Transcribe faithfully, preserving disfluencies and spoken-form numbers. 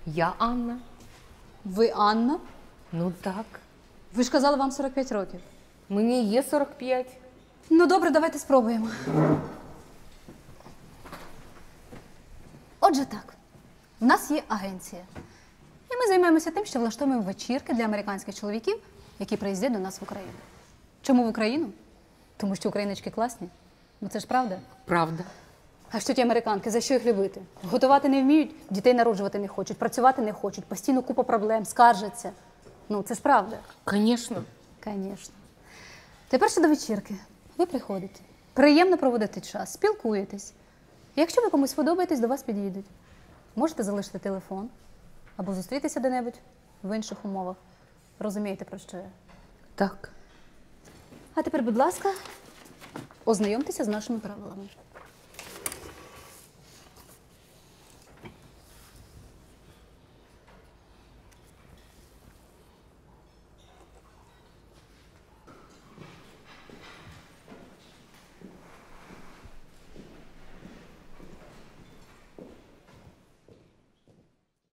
Я Анна. Ви Анна? Ну так. Ви ж казали, вам сорок п'ять років. Мені є сорок п'ять. Ну добре, давайте спробуємо. Отже так, в нас є агенція. І ми займаємося тим, що влаштовуємо вечірки для американських чоловіків, які приїздять до нас в Україну. Чому в Україну? Тому що україночки класні. Ну це ж правда. Правда. А що ті американки, за що їх любити? Готувати не вміють, дітей народжувати не хочуть, працювати не хочуть, постійно купа проблем, скаржаться. Ну це ж правда. Звісно. Звісно. Тепер щодо вечірки. Ви приходите, приємно проводите час, спілкуєтесь. Якщо ви комусь подобаєтесь, до вас підійдуть. Можете залишити телефон або зустрітися де-небудь в інших умовах. Розумієте, про що я? Так. А тепер, будь ласка, ознайомтеся з нашими правилами.